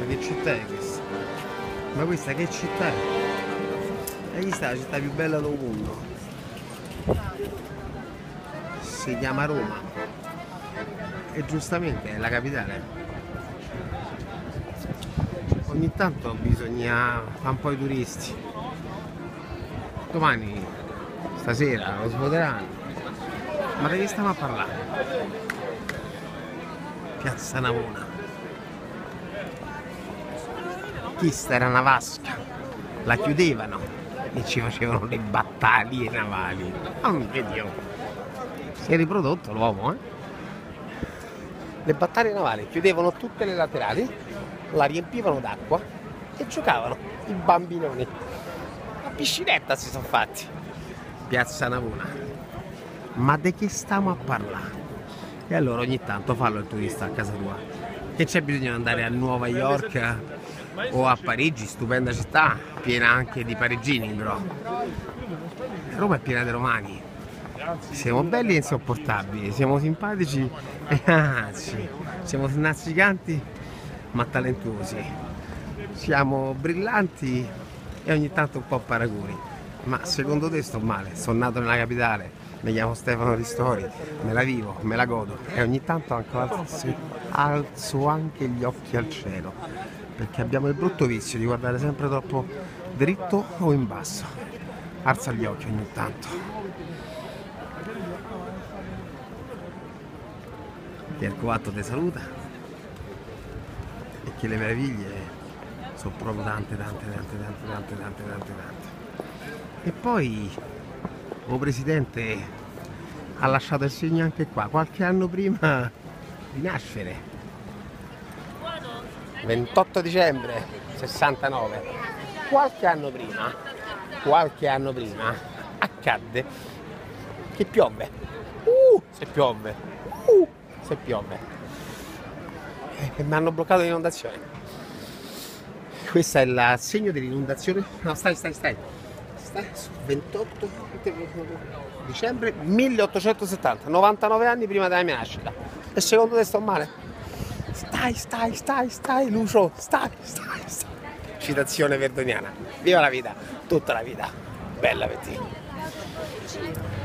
che città è questa? Ma questa che città è? E questa è la città più bella del mondo. Si chiama Roma. E giustamente è la capitale. Ogni tanto bisogna fare un po' i turisti. Domani, stasera, lo svuoteranno. Ma di che stiamo a parlare? Piazza Navona. Questa era una vasca. La chiudevano e ci facevano le battaglie navali. Oh mio Dio! Si è riprodotto l'uomo, eh? Le battaglie navali chiudevano tutte le laterali, la riempivano d'acqua e giocavano i bambinoni. La piscinetta si sono fatti. Piazza Navona. Ma di che stiamo a parlare? E allora ogni tanto fallo il turista a casa tua. Che c'è bisogno di andare a Nuova York o a Parigi, stupenda città, piena anche di parigini però. Roma è piena di romani. Siamo belli e insopportabili, siamo simpatici e anzi, siamo snazzicanti ma talentuosi. Siamo brillanti e ogni tanto un po' paracuri. Ma secondo te sto male? Sono nato nella capitale, mi chiamo Stefano Ristori, me la vivo, me la godo e ogni tanto anche alzo anche gli occhi al cielo, perché abbiamo il brutto vizio di guardare sempre troppo dritto o in basso. Alza gli occhi ogni tanto. Pierco Vatto ti saluta e che le meraviglie sono proprio tante. E poi il presidente ha lasciato il segno anche qua, qualche anno prima di nascere. 28 dicembre 69. Qualche anno prima accadde che piove. Se piove. E mi hanno bloccato l'inondazione. Questo è il segno dell'inondazione. No, stai. 28 dicembre 1870, 99 anni prima della mia nascita. E secondo te sto male? Stai, Lucio, stai. Citazione verdoniana. Viva la vita, tutta la vita. Bella per te.